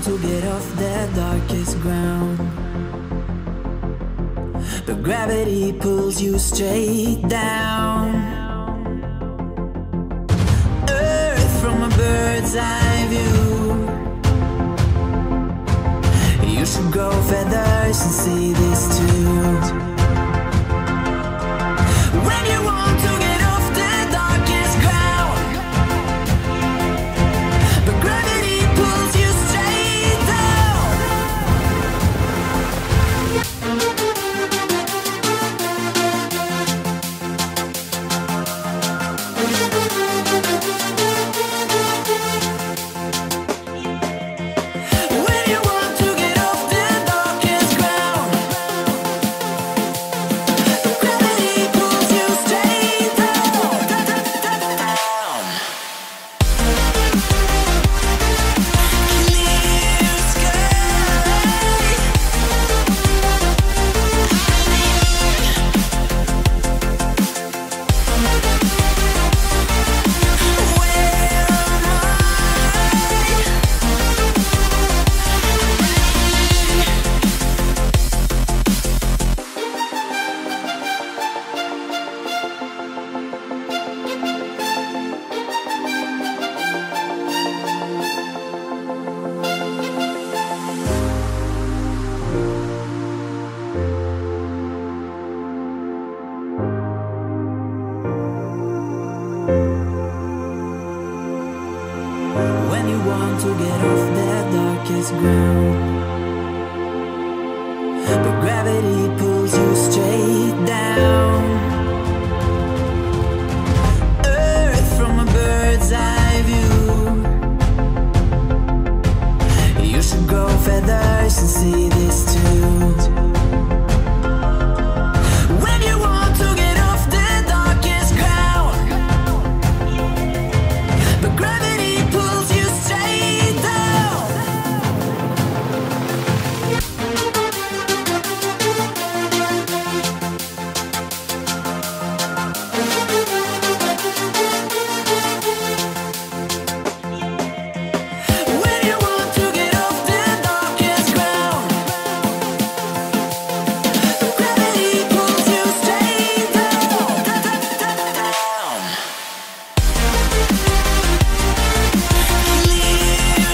want to get off the darkest ground, but gravity pulls you straight down. Earth from a bird's eye view. You should grow feathers and see this too. When you want to get off the darkest ground, but gravity pulls you straight down. When you want to get off the darkest ground, but gravity pulls you straight down. Clear When you want to get off the darkest ground, but gravity pulls you straight down. Earth from a bird's eye view. You should grow feathers and see this too. When you want to get off the darkest ground, but gravity pulls you straight down. When you want to get off the darkest ground, but gravity pulls you straight down. Clear